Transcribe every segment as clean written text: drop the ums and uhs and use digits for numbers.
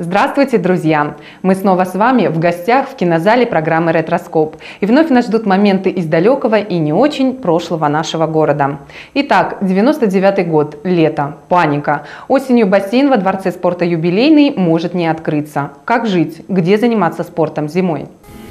Здравствуйте, друзья! Мы снова с вами в гостях в кинозале программы «Ретроскоп». И вновь нас ждут моменты из далекого и не очень прошлого нашего города. Итак, 99-й год, лето, паника. Осенью бассейн во Дворце спорта «Юбилейный» может не открыться. Как жить? Где заниматься спортом зимой?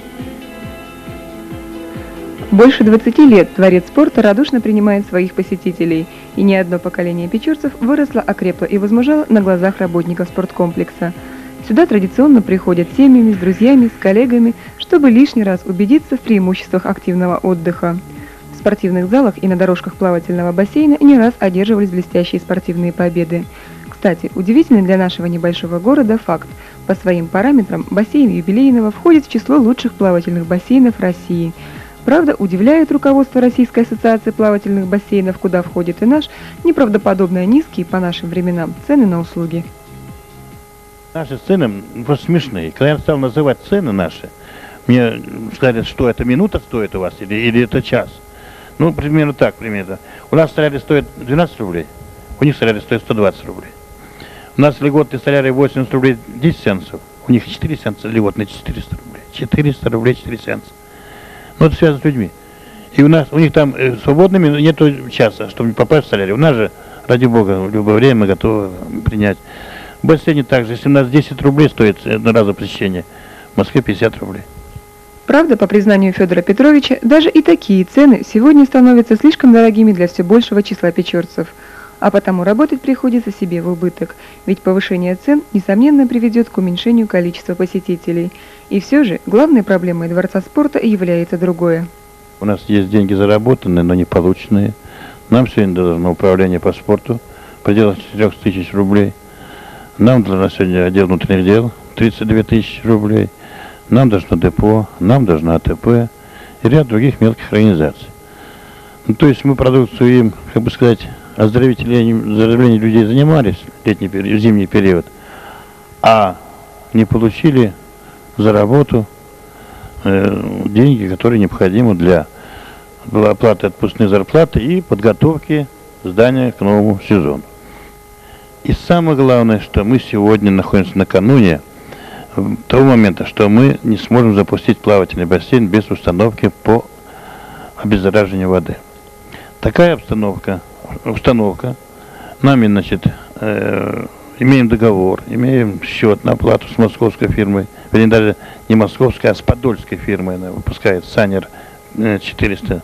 Больше 20 лет Дворец спорта радушно принимает своих посетителей, и ни одно поколение печорцев выросло, окрепло и возмужало на глазах работников спорткомплекса. Сюда традиционно приходят семьями, с друзьями, с коллегами, чтобы лишний раз убедиться в преимуществах активного отдыха. В спортивных залах и на дорожках плавательного бассейна не раз одерживались блестящие спортивные победы. Кстати, удивительный для нашего небольшого города факт. По своим параметрам бассейн Юбилейного входит в число лучших плавательных бассейнов России. Правда, удивляет руководство Российской ассоциации плавательных бассейнов, куда входит и наш, неправдоподобно низкие по нашим временам цены на услуги. Наши цены просто смешные. Когда я стал называть цены наши, мне сказали, что это минута стоит у вас или это час. Ну, примерно так, примерно. У нас солярий стоит 12 рублей, у них солярий стоит 120 рублей. У нас льготный солярий 80 рублей 10 сеансов, у них 4 сеанса льготные 400 рублей. 400 рублей 4 сеанса. Но это связано с людьми. И у них там свободными нету часа, чтобы не попасть в солярий. У нас же, ради бога, в любое время мы готовы принять. В бассейне также, если у нас 10 рублей стоит одноразовое посещение, в Москве 50 рублей. Правда, по признанию Федора Петровича, даже и такие цены сегодня становятся слишком дорогими для все большего числа печорцев. А потому работать приходится себе в убыток, ведь повышение цен, несомненно, приведет к уменьшению количества посетителей. И все же, главной проблемой Дворца спорта является другое. У нас есть деньги заработанные, но не полученные. Нам сегодня должно управление по спорту в пределах 4 тысяч рублей. Нам должно сегодня отдел внутренних дел 32 тысячи рублей. Нам должно депо, нам должна АТП и ряд других мелких организаций. Ну, то есть мы продукцию им, как бы сказать, оздоровлением людей занимались в зимний период, а не получили за работу деньги, которые необходимы для оплаты отпускной зарплаты и подготовки здания к новому сезону. И самое главное, что мы сегодня находимся накануне того момента, что мы не сможем запустить плавательный бассейн без установки по обеззараживанию воды. Такая установка, нами, значит, имеем договор, имеем счет на оплату с московской фирмой, вернее, даже не московской, а с подольской фирмой, она выпускает Санер 400-5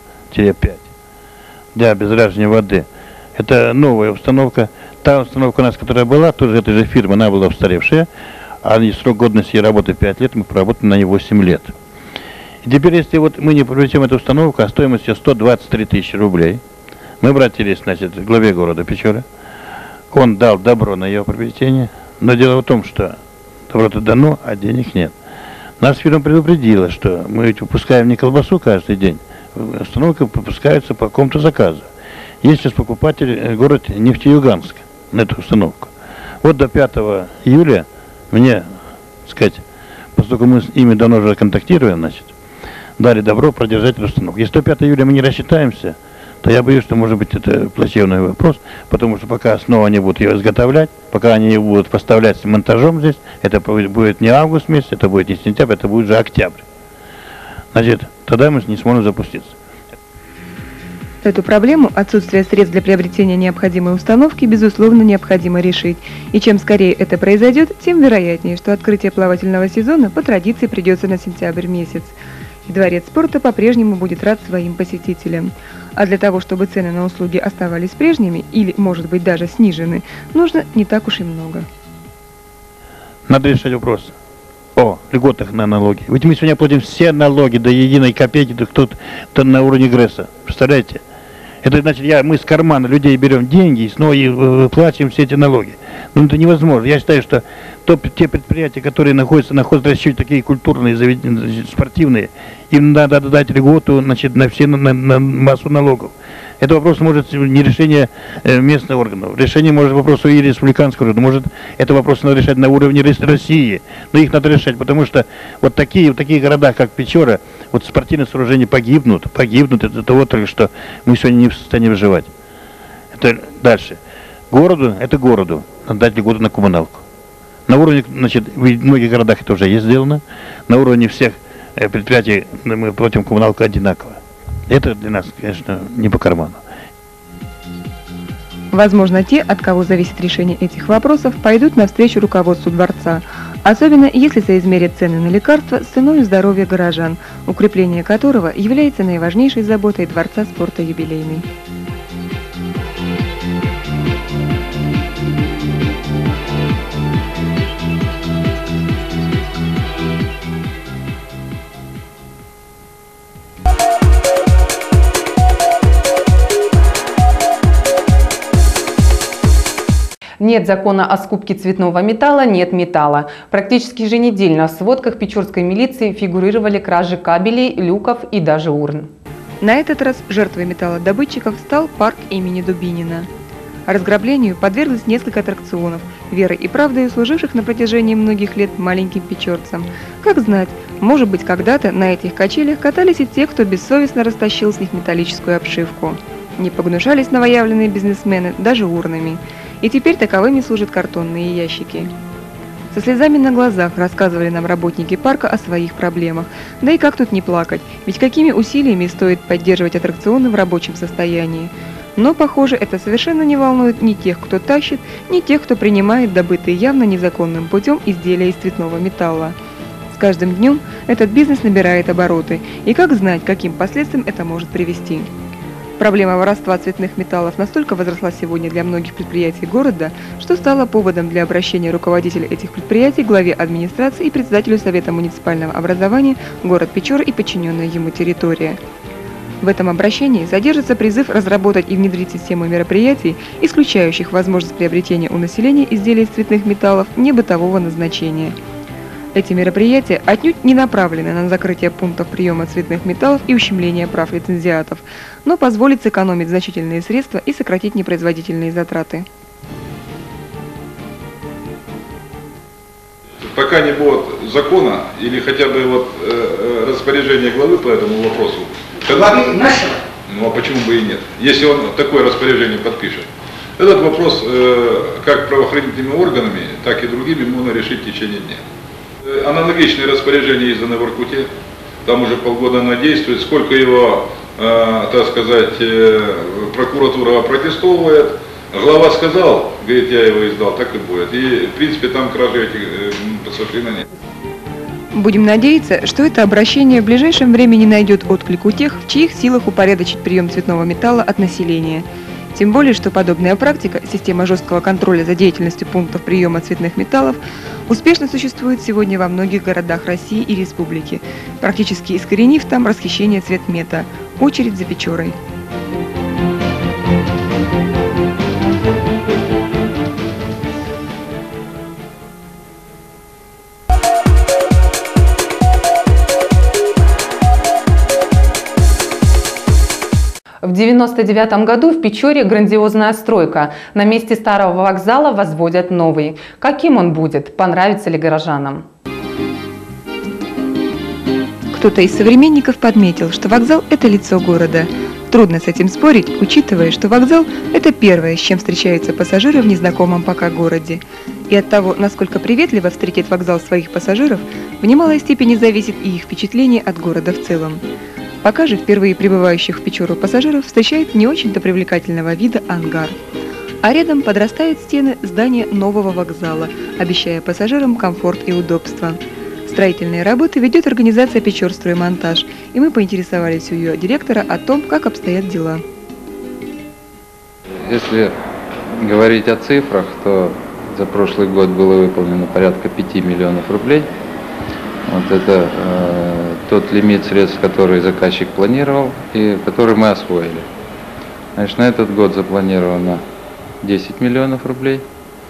для обеззараживания воды. Это новая установка. Та установка у нас, которая была, тоже этой же фирмы, она была устаревшая, а срок годности работы 5 лет, мы проработали на ней 8 лет. И теперь, если вот мы не приобретем эту установку, а стоимость ее 123 тысячи рублей, мы обратились, значит, к главе города Печоры. Он дал добро на ее приобретение, но дело в том, что добро-то дано, а денег нет. Нас фирма предупредила, что мы ведь выпускаем не колбасу каждый день, установка выпускается по какому-то заказу. Есть сейчас покупатель город Нефтеюганск на эту установку. Вот до 5 июля мне, так сказать, поскольку мы с ими давно уже контактируем, значит, дали добро продержать эту установку. Если до 5 июля мы не рассчитаемся, то я боюсь, что может быть это плачевный вопрос, потому что пока снова они будут ее изготовлять, пока они ее будут поставлять с монтажом здесь, это будет не август месяц, это будет не сентябрь, это будет уже октябрь. Значит, тогда мы не сможем запуститься. Эту проблему, отсутствие средств для приобретения необходимой установки, безусловно, необходимо решить. И чем скорее это произойдет, тем вероятнее, что открытие плавательного сезона по традиции придется на сентябрь месяц. И Дворец спорта по-прежнему будет рад своим посетителям. А для того, чтобы цены на услуги оставались прежними или, может быть, даже снижены, нужно не так уж и много. Надо решать вопрос о льготах на налоги. Ведь мы сегодня платим все налоги до единой копейки, кто на уровне ГРЭСа. Представляете? Это значит, мы с кармана людей берем деньги и снова выплачиваем все эти налоги. Но это невозможно. Я считаю, что те предприятия, которые находятся на хозрасчете, такие культурные, спортивные, им надо дать льготу, значит, на массу налогов. Это вопрос может не решение местных органов. Решение может вопросу и республиканского уровня. Может, это вопрос надо решать на уровне России. Но их надо решать, потому что вот в таких городах, как Печора, вот спортивные сооружения погибнут из-за того, что мы сегодня не в состоянии выживать. Это дальше. Городу, надо дать льготу на коммуналку. На уровне, значит, в многих городах это уже есть сделано. На уровне всех предприятий мы платим коммуналку одинаково. Это для нас, конечно, не по карману. Возможно, те, от кого зависит решение этих вопросов, пойдут навстречу руководству дворца, особенно если соизмерят цены на лекарства с ценой здоровья горожан, укрепление которого является наиважнейшей заботой Дворца спорта «Юбилейный». Нет закона о скупке цветного металла, нет металла. Практически еженедельно в сводках печорской милиции фигурировали кражи кабелей, люков и даже урн. На этот раз жертвой металлодобытчиков стал парк имени Дубинина. Разграблению подверглось несколько аттракционов, верой и правдой служивших на протяжении многих лет маленьким печорцам. Как знать, может быть, когда-то на этих качелях катались и те, кто бессовестно растащил с них металлическую обшивку. Не погнушались новоявленные бизнесмены даже урнами. И теперь таковыми служат картонные ящики. Со слезами на глазах рассказывали нам работники парка о своих проблемах. Да и как тут не плакать, ведь какими усилиями стоит поддерживать аттракционы в рабочем состоянии. Но, похоже, это совершенно не волнует ни тех, кто тащит, ни тех, кто принимает добытые явно незаконным путем изделия из цветного металла. С каждым днем этот бизнес набирает обороты, и как знать, каким последствиям это может привести. Проблема воровства цветных металлов настолько возросла сегодня для многих предприятий города, что стала поводом для обращения руководителя этих предприятий к главе администрации и председателю Совета муниципального образования город Печоры и подчиненная ему территория. В этом обращении содержится призыв разработать и внедрить систему мероприятий, исключающих возможность приобретения у населения изделий из цветных металлов небытового назначения. Эти мероприятия отнюдь не направлены на закрытие пунктов приема цветных металлов и ущемление прав лицензиатов, но позволит сэкономить значительные средства и сократить непроизводительные затраты. Пока не будет закона или хотя бы распоряжения главы по этому вопросу, ну а почему бы и нет, если он такое распоряжение подпишет. Этот вопрос как правоохранительными органами, так и другими можно решить в течение дня. Аналогичные распоряжения изданы в Воркуте, там уже полгода оно действует, сколько его, так сказать, прокуратура опротестовывает, глава сказал, говорит, я его издал, так и будет. И, в принципе, там кражи этих совершенно нет. Будем надеяться, что это обращение в ближайшем времени найдет отклик у тех, в чьих силах упорядочить прием цветного металла от населения. Тем более, что подобная практика, система жесткого контроля за деятельностью пунктов приема цветных металлов, успешно существует сегодня во многих городах России и республики, практически искоренив там расхищение цветмета. Очередь за Печорой. В 1999 году в Печоре грандиозная стройка. На месте старого вокзала возводят новый. Каким он будет? Понравится ли горожанам? Кто-то из современников подметил, что вокзал – это лицо города. Трудно с этим спорить, учитывая, что вокзал – это первое, с чем встречаются пассажиры в незнакомом пока городе. И от того, насколько приветливо встретит вокзал своих пассажиров, в немалой степени зависит и их впечатление от города в целом. Пока же впервые прибывающих в Печору пассажиров встречает не очень-то привлекательного вида ангар. А рядом подрастают стены здания нового вокзала, обещая пассажирам комфорт и удобство. Строительные работы ведет организация «Печорстроймонтаж», и мы поинтересовались у ее директора о том, как обстоят дела. Если говорить о цифрах, то за прошлый год было выполнено порядка 5 миллионов рублей. Вот это тот лимит средств, который заказчик планировал и который мы освоили. Значит, на этот год запланировано 10 миллионов рублей.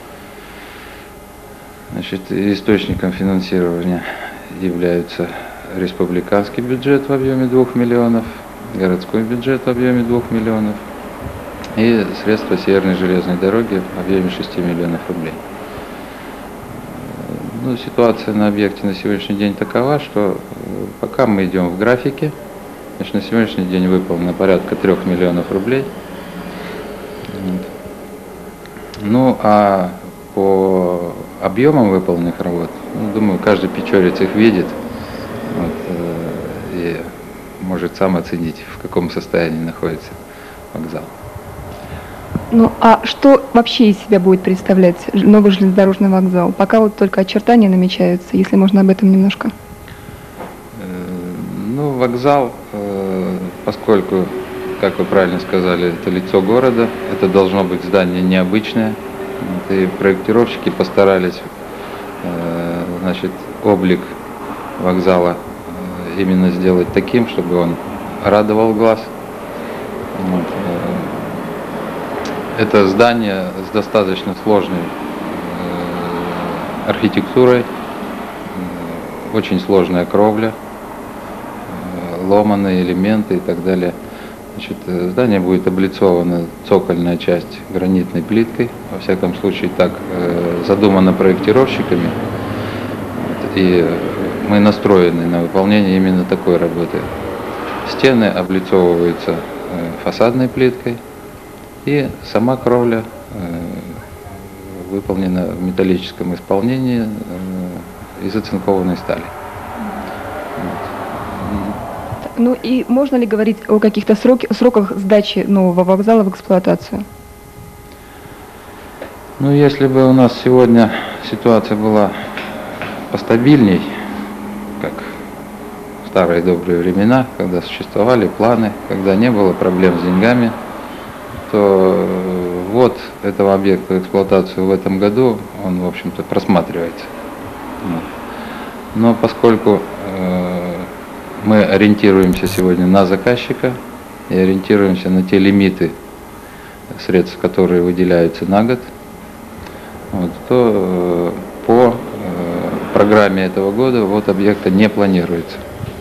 Значит, источником финансирования являются республиканский бюджет в объеме 2 миллионов, городской бюджет в объеме 2 миллионов и средства Северной железной дороги в объеме 6 миллионов рублей. Ну, ситуация на объекте на сегодняшний день такова, что пока мы идем в графике, значит, на сегодняшний день выполнено порядка 3 миллионов рублей. Ну, а по объемом выполненных работ, ну, думаю, каждый печорец их видит вот, и может сам оценить, в каком состоянии находится вокзал. Ну а что вообще из себя будет представлять новый железнодорожный вокзал? Пока вот только очертания намечаются, если можно об этом немножко. Ну, вокзал, поскольку, как вы правильно сказали, это лицо города, это должно быть здание необычное. И проектировщики постарались, значит, облик вокзала именно сделать таким, чтобы он радовал глаз. Вот. Это здание с достаточно сложной архитектурой, очень сложная кровля, ломаные элементы и так далее. Значит, здание будет облицовано, цокольная часть, гранитной плиткой. Во всяком случае, так задумано проектировщиками. Вот, и мы настроены на выполнение именно такой работы. Стены облицовываются фасадной плиткой, и сама кровля выполнена в металлическом исполнении из оцинкованной стали. Ну и можно ли говорить о каких-то сроках сдачи нового вокзала в эксплуатацию? Ну, если бы у нас сегодня ситуация была постабильней, как в старые добрые времена, когда существовали планы, когда не было проблем с деньгами, то ввод этого объекта в эксплуатацию в этом году, он, в общем-то, просматривается. Но поскольку мы ориентируемся сегодня на заказчика и ориентируемся на те лимиты средств, которые выделяются на год, вот, то по программе этого года ввод объекта не планируется.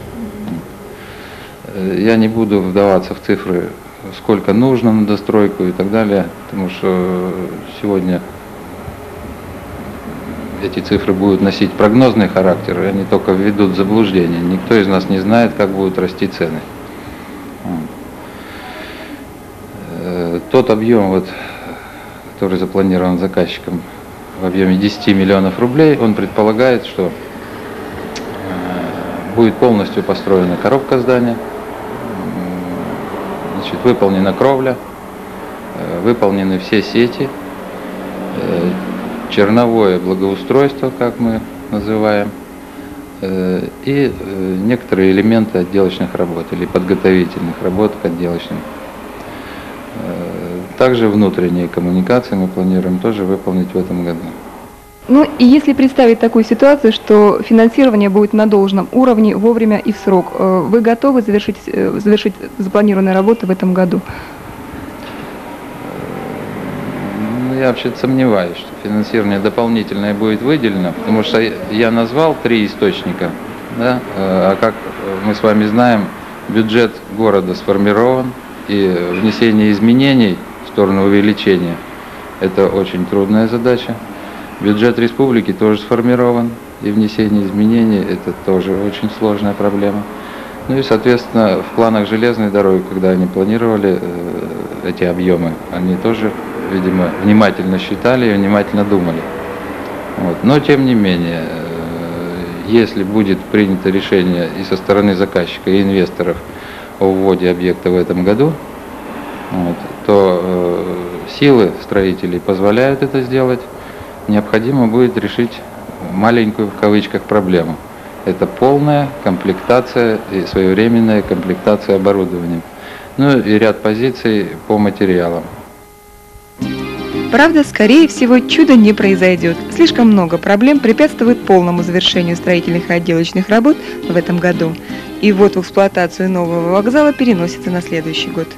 Я не буду вдаваться в цифры, сколько нужно на достройку и так далее, потому что сегодня эти цифры будут носить прогнозный характер, и они только введут в заблуждение. Никто из нас не знает, как будут расти цены. Тот объем, вот, который запланирован заказчиком в объеме 10 миллионов рублей, он предполагает, что будет полностью построена коробка здания, значит, выполнена кровля, выполнены все сети, черновое благоустройство, как мы называем, и некоторые элементы отделочных работ или подготовительных работ к отделочным. Также внутренние коммуникации мы планируем тоже выполнить в этом году. Ну и если представить такую ситуацию, что финансирование будет на должном уровне, вовремя и в срок, вы готовы завершить запланированные работы в этом году? Я вообще сомневаюсь, что финансирование дополнительное будет выделено, потому что я назвал 3 источника, да? А как мы с вами знаем, бюджет города сформирован, и внесение изменений в сторону увеличения – это очень трудная задача. Бюджет республики тоже сформирован, и внесение изменений – это тоже очень сложная проблема. Ну и, соответственно, в планах железной дороги, когда они планировали эти объемы, они тоже, видимо, внимательно считали и внимательно думали. Вот. Но, тем не менее, если будет принято решение и со стороны заказчика, и инвесторов о вводе объекта в этом году, вот, то силы строителей позволяют это сделать, необходимо будет решить маленькую, в кавычках, проблему. Это полная комплектация и своевременная комплектация оборудованием. Ну и ряд позиций по материалам. Правда, скорее всего, чудо не произойдет. Слишком много проблем препятствует полному завершению строительных и отделочных работ в этом году. И ввод в эксплуатацию нового вокзала переносится на следующий год.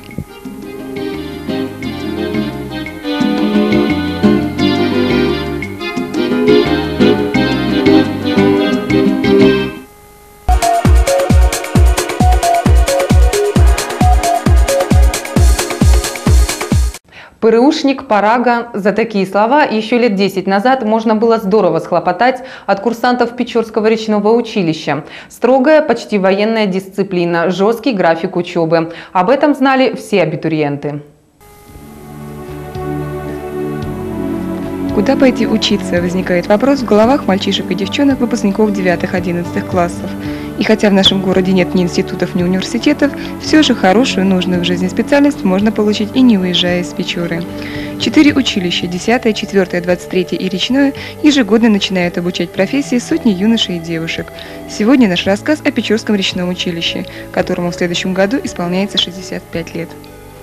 ПРУшник, парага. За такие слова еще лет 10 назад можно было здорово схлопотать от курсантов Печорского речного училища. Строгая, почти военная дисциплина, жесткий график учебы. Об этом знали все абитуриенты. Куда пойти учиться, возникает вопрос в головах мальчишек и девчонок, выпускников 9-11 классов. И хотя в нашем городе нет ни институтов, ни университетов, все же хорошую, нужную в жизни специальность можно получить и не уезжая из Печоры. 4 училища, 10, 4, 23 и Речное, ежегодно начинают обучать профессии сотни юношей и девушек. Сегодня наш рассказ о Печорском речном училище, которому в следующем году исполняется 65 лет.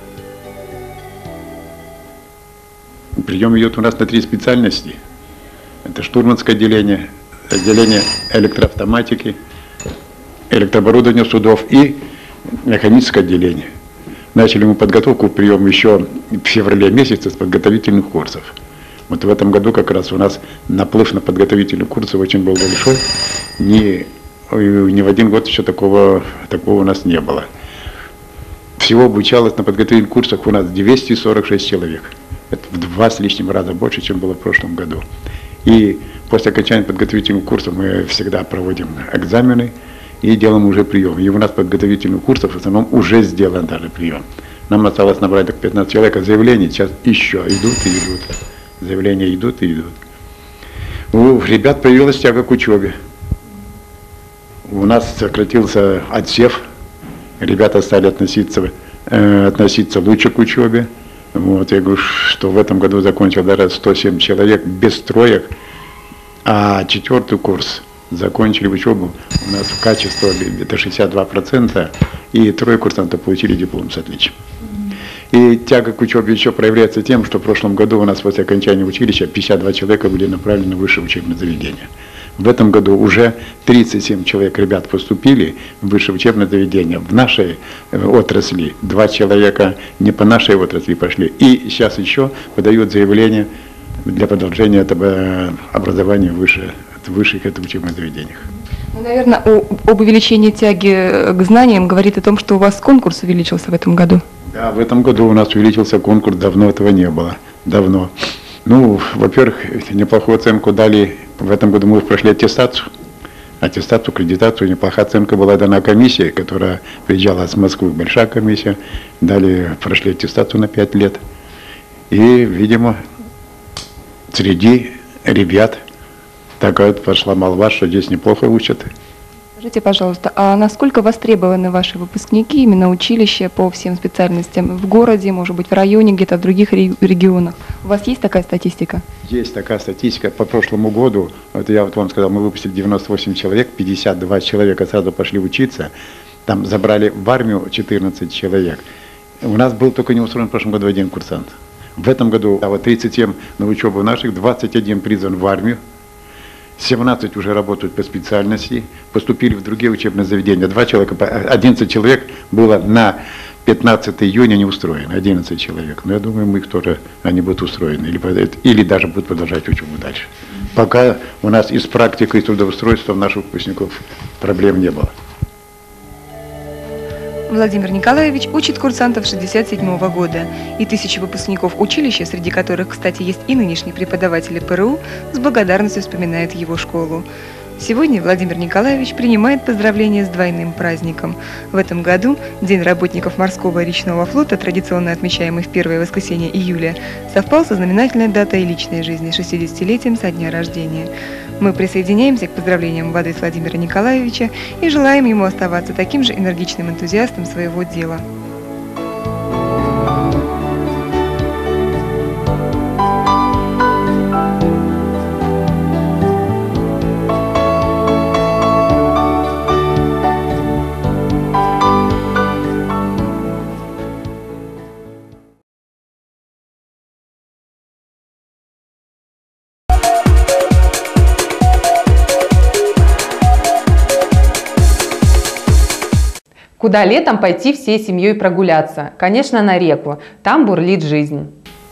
Прием идет у нас на 3 специальности. Это штурманское отделение, отделение электроавтоматики, электрооборудования судов и механическое отделение. Начали мы подготовку к приему еще в феврале месяце с подготовительных курсов. Вот в этом году как раз у нас наплыв на подготовительные курсы очень был большой. Ни в один год еще такого у нас не было. Всего обучалось на подготовительных курсах у нас 246 человек. Это в 2 с лишним раза больше, чем было в прошлом году. И после окончания подготовительных курсов мы всегда проводим экзамены и делаем уже прием. И у нас подготовительных курсов в основном уже сделан даже прием. Нам осталось набрать так 15 человек, а заявления сейчас еще идут и идут. Заявления идут и идут. У ребят появилась тяга к учебе. У нас сократился отсев. Ребята стали относиться лучше к учебе. Вот, я говорю, что в этом году закончил даже 107 человек без троек, а 4-й курс закончили учебу у нас в качестве это 62%, и 3 курсанты получили диплом с отличием. И тяга к учебе еще проявляется тем, что в прошлом году у нас после окончания училища 52 человека были направлены в высшее учебное заведение. В этом году уже 37 человек ребят поступили в высшее учебное заведение. В нашей отрасли 2 человека не по нашей отрасли пошли. И сейчас еще подают заявление для продолжения этого образования в высших учебных заведениях. Ну, наверное, об увеличении тяги к знаниям говорит о том, что у вас конкурс увеличился в этом году. Да, в этом году у нас увеличился конкурс, давно этого не было. Давно. Ну, во-первых, неплохую оценку дали, в этом году мы прошли аттестацию, аккредитацию, неплохая оценка была дана комиссии, которая приезжала с Москвы, большая комиссия, прошли аттестацию на 5 лет. И, видимо, среди ребят такая пошла молва, что здесь неплохо учат. Скажите, пожалуйста, а насколько востребованы ваши выпускники, именно училища по всем специальностям в городе, может быть, в районе, где-то в других регионах? У вас есть такая статистика? Есть такая статистика. По прошлому году, вот я вам сказал, мы выпустили 98 человек, 52 человека сразу пошли учиться, там забрали в армию 14 человек. У нас был только не устроен в прошлом году 1 курсант. В этом году 37 на учебу наших, 21 призван в армию. 17 уже работают по специальности, поступили в другие учебные заведения. 11 человек было на 15 июня не устроено, 11 человек. Но я думаю, их тоже, они будут устроены, или даже будут продолжать учебу дальше. Пока у нас и с практикой, и с трудоустройством наших выпускников проблем не было. Владимир Николаевич учит курсантов 67-го года, и тысячи выпускников училища, среди которых, кстати, есть и нынешние преподаватели ПРУ, с благодарностью вспоминают его школу. Сегодня Владимир Николаевич принимает поздравления с двойным праздником. В этом году День работников морского и речного флота, традиционно отмечаемый в первое воскресенье июля, совпал со знаменательной датой личной жизни, 60-летием со дня рождения. Мы присоединяемся к поздравлениям в адрес Владимира Николаевича и желаем ему оставаться таким же энергичным энтузиастом своего дела. Куда летом пойти всей семьей прогуляться? Конечно, на реку. Там бурлит жизнь.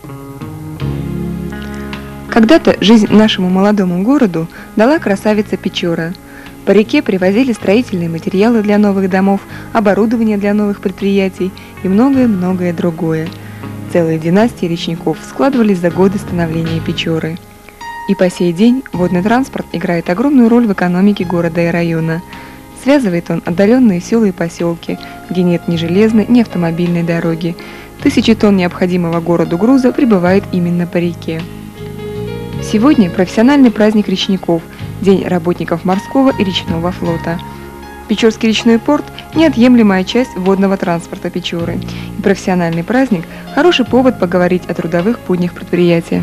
Когда-то жизнь нашему молодому городу дала красавица Печора. По реке привозили строительные материалы для новых домов, оборудование для новых предприятий и многое-многое другое. Целые династии речников складывались за годы становления Печоры. И по сей день водный транспорт играет огромную роль в экономике города и района. Связывает он отдаленные села и поселки, где нет ни железной, ни автомобильной дороги. Тысячи тонн необходимого городу груза прибывает именно по реке. Сегодня профессиональный праздник речников, День работников морского и речного флота. Печорский речной порт – неотъемлемая часть водного транспорта Печоры. И профессиональный праздник – хороший повод поговорить о трудовых буднях предприятия.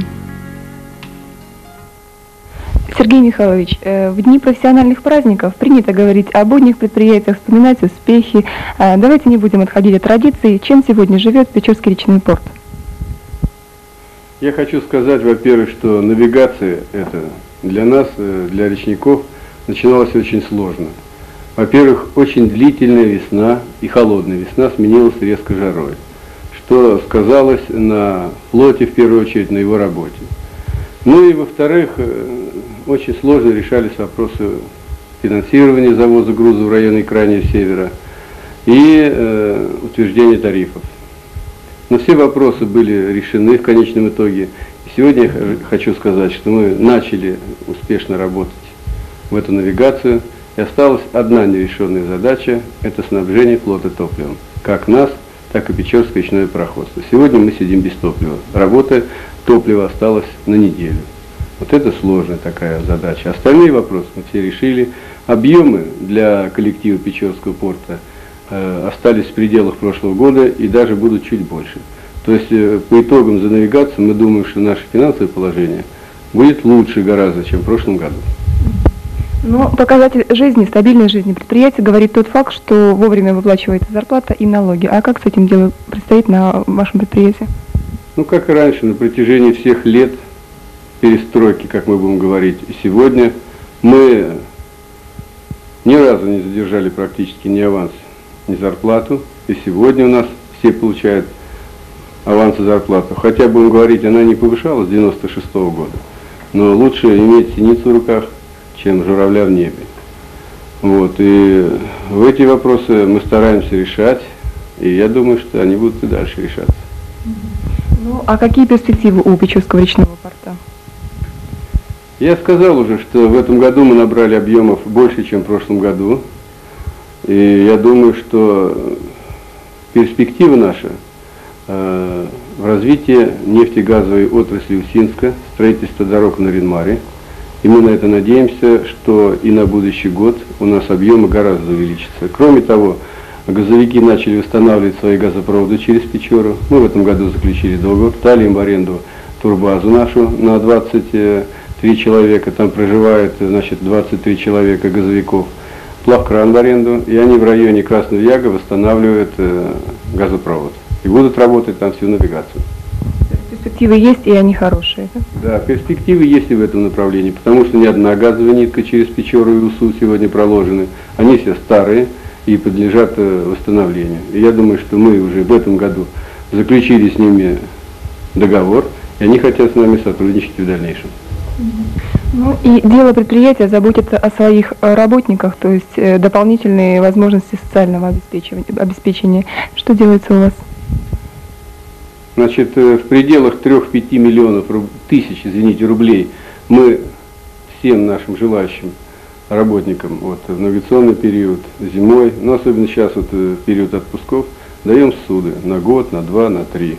Сергей Михайлович, в дни профессиональных праздников принято говорить о буднях предприятиях, вспоминать успехи. Давайте не будем отходить от традиции. Чем сегодня живет Печорский речной порт? Я хочу сказать, во-первых, что навигация это для нас, для речников, начиналась очень сложно. Во-первых, очень длительная весна и холодная весна сменилась резко жарой, что сказалось на флоте, в первую очередь, на его работе. Ну и, во-вторых, очень сложно решались вопросы финансирования завоза грузов в районе крайнего севера и утверждения тарифов. Но все вопросы были решены в конечном итоге. И сегодня я хочу сказать, что мы начали успешно работать в эту навигацию. И осталась одна нерешенная задача – это снабжение флота топливом. Как нас, так и Печорское речное пароходство. Сегодня мы сидим без топлива. Работа топлива осталась на неделю. Вот это сложная такая задача. Остальные вопросы мы все решили. Объемы для коллектива Печорского порта остались в пределах прошлого года и даже будут чуть больше. То есть по итогам за навигацию мы думаем, что наше финансовое положение будет лучше гораздо, чем в прошлом году. Но показатель жизни, стабильной жизни предприятия говорит тот факт, что вовремя выплачивается зарплата и налоги. А как с этим делом предстоит на вашем предприятии? Ну, как и раньше, на протяжении всех лет перестройки, как мы будем говорить, и сегодня мы ни разу не задержали практически ни аванс, ни зарплату. И сегодня у нас все получают аванс и зарплату. Хотя, будем говорить, она не повышалась с 96-го года. Но лучше иметь синицу в руках, чем журавля в небе. Вот. И в эти вопросы мы стараемся решать. И я думаю, что они будут и дальше решаться. Ну, а какие перспективы у Печорского речного порта? Я сказал уже, что в этом году мы набрали объемов больше, чем в прошлом году. И я думаю, что перспектива наша в развитии нефтегазовой отрасли Усинска, строительство дорог на Ренмаре. И мы на это надеемся, что и на будущий год у нас объемы гораздо увеличатся. Кроме того, газовики начали восстанавливать свои газопроводы через Печору. Мы в этом году заключили договор, дали им в аренду турбазу нашу на 23 человека. Там проживает, значит, 23 человека газовиков. Плавкран в аренду, и они в районе Красного Яга восстанавливают газопровод. И будут работать там всю навигацию. Перспективы есть, и они хорошие, да? Да, перспективы есть и в этом направлении, потому что ни одна газовая нитка через Печору и Усу сегодня проложены. Они все старые и подлежат восстановлению. И я думаю, что мы уже в этом году заключили с ними договор, и они хотят с нами сотрудничать и в дальнейшем. Ну и дело предприятия заботится о своих работниках, то есть дополнительные возможности социального обеспечения. Что делается у вас? Значит, в пределах 3-5 миллионов тысяч рублей мы всем нашим желающим работникам вот, в навигационный период, зимой, но особенно сейчас вот, в период отпусков, даем суды на год, на 2, на 3.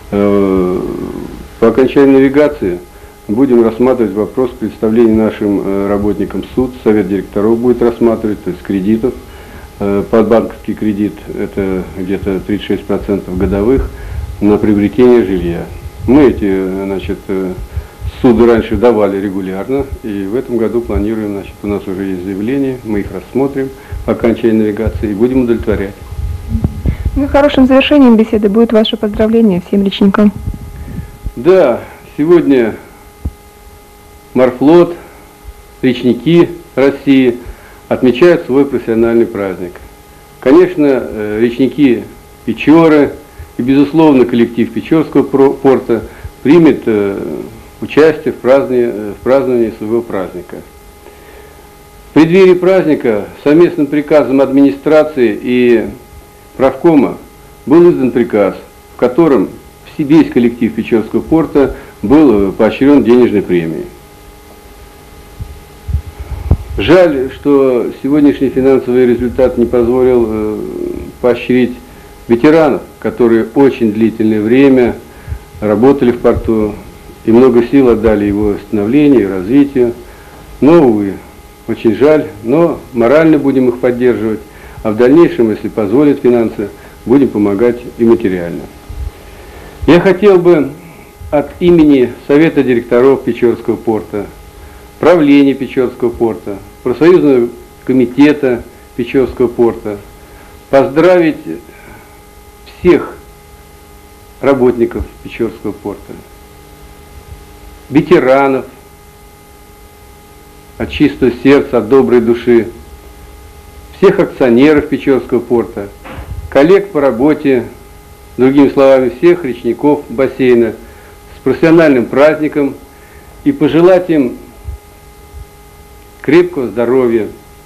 По окончании навигации будем рассматривать вопрос представления нашим работникам суд. Совет директоров будет рассматривать, то есть кредитов. Подбанковский кредит это где-то 36% годовых на приобретение жилья. Мы эти, значит, суды раньше давали регулярно, и в этом году планируем, значит, у нас уже есть заявления, мы их рассмотрим по окончании навигации и будем удовлетворять. Ну, хорошим завершением беседы будет ваше поздравление всем речникам. Да, сегодня Морфлот, речники России отмечают свой профессиональный праздник. Конечно, речники Печоры и, безусловно, коллектив Печорского порта примет участие в праздновании своего праздника. В преддверии праздника совместным приказом администрации и правкома был издан приказ, в котором весь коллектив Печорского порта был поощрен денежной премией. Жаль, что сегодняшний финансовый результат не позволил поощрить ветеранов, которые очень длительное время работали в порту и много сил отдали его становлению и развитию. Но, увы, очень жаль, но морально будем их поддерживать, а в дальнейшем, если позволят финансы, будем помогать и материально. Я хотел бы от имени Совета директоров Печорского порта, правления Печорского порта, профсоюзного комитета Печорского порта поздравить всех работников Печорского порта, ветеранов, от чистого сердца, от доброй души, всех акционеров Печорского порта, коллег по работе, другими словами, всех речников бассейна с профессиональным праздником и пожелать им крепкого здоровья,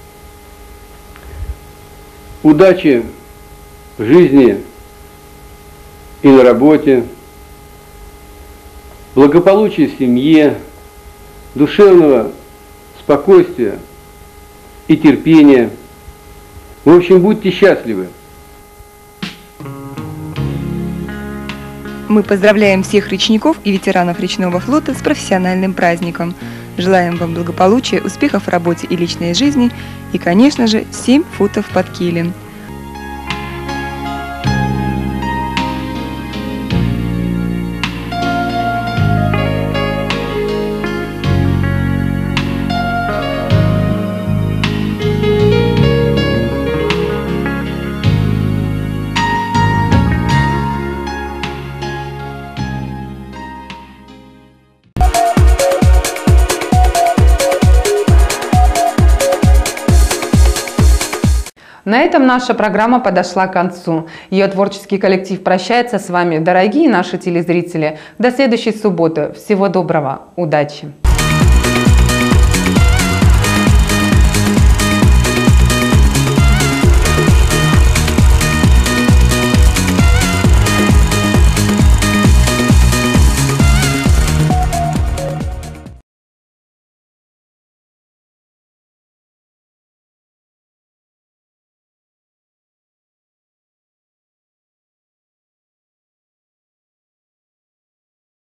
удачи в жизни и на работе, благополучия в семье, душевного спокойствия и терпения. В общем, будьте счастливы. Мы поздравляем всех речников и ветеранов речного флота с профессиональным праздником. Желаем вам благополучия, успехов в работе и личной жизни и, конечно же, 7 футов под килем. На этом наша программа подошла к концу. Ее творческий коллектив прощается с вами, дорогие наши телезрители. До следующей субботы. Всего доброго. Удачи!